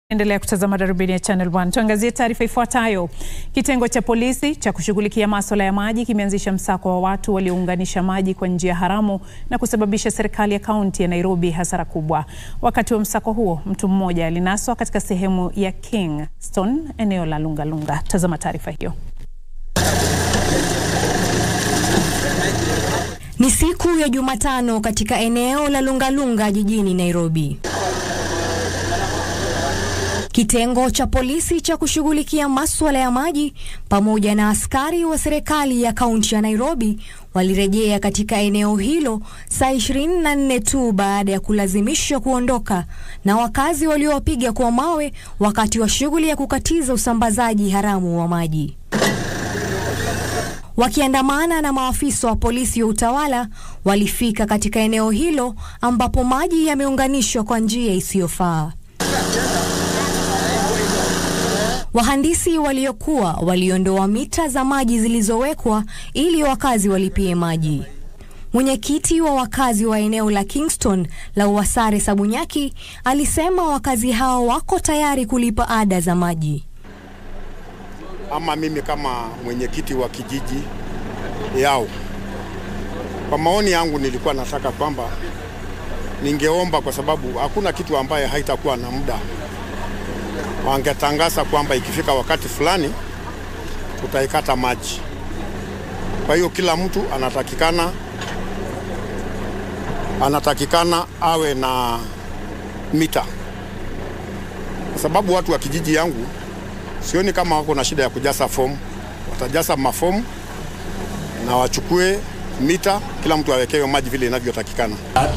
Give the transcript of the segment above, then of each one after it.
Endelea kutazama darubini ya Channel 1. Tuangazie taarifa ifuatayo. Kitengo cha polisi cha kushughulikia masuala ya maji kimeanzisha msako wa watu waliunganisha maji kwa njia haramu na kusababisha serikali ya kaunti ya Nairobi hasara kubwa. Wakati wa msako huo, mtu mmoja alinaswa katika sehemu ya Kingston, eneo la Lunga Lunga. Tazama taarifa hiyo. Ni siku ya Jumatano katika eneo la Lunga Lunga jijini Nairobi. Kitengo cha polisi cha kushughulikia masuala ya maji pamoja na askari wa serikali ya kaunti ya Nairobi walirejea katika eneo hilo saa 24 tu baada ya kulazimishwa kuondoka na wakazi waliowapiga kwa mawe wakati wa shughuli ya kukatiza usambazaji haramu wa maji. Wakiandamana na maafisa wa polisi wa utawala walifika katika eneo hilo ambapo maji yameunganishwa kwa njia isiyofaa. Wahandisi waliokuwa waliondoa mita za maji zilizowekwa ili wakazi walipie maji. Mwenyekiti wa wakazi wa eneo la Kingston la Wasare Sabunyaki alisema wakazi hao wako tayari kulipa ada za maji. Ama mimi kama mwenyekiti wa kijiji yao, kwa maoni yangu nilikuwa nataka kwamba ningeomba, kwa sababu hakuna kitu ambaye haitakuwa na muda, wangetangaza kwamba ikifika wakati fulani tutaikata maji. Kwa hiyo kila mtu anatakikana awe na mita, kwa sababu watu wa kijiji yangu sioni kama wako na shida ya kujaza fomu. Watajaza mafomu na wachukue mita, kila mtu awekewe maji vile inavyotakikana.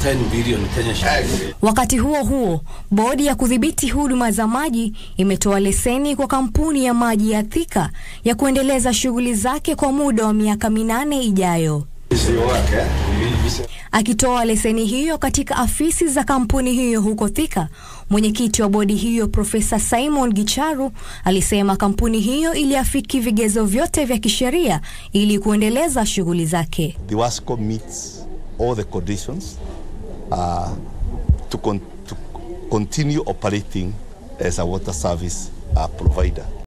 Wakati huo huo, bodi ya kudhibiti huduma za maji imetoa leseni kwa kampuni ya maji ya Thika ya kuendeleza shughuli zake kwa muda wa miaka 8 ijayo. Akitoa leseni hiyo katika afisi za kampuni hiyo huko Thika, mwenyekiti wa bodi hiyo Profesa Simon Gicharu alisema kampuni hiyo iliafiki vigezo vyote vya kisheria ili kuendeleza shughuli zake. The WASCO meets all the conditions to continue operating as a water service provider.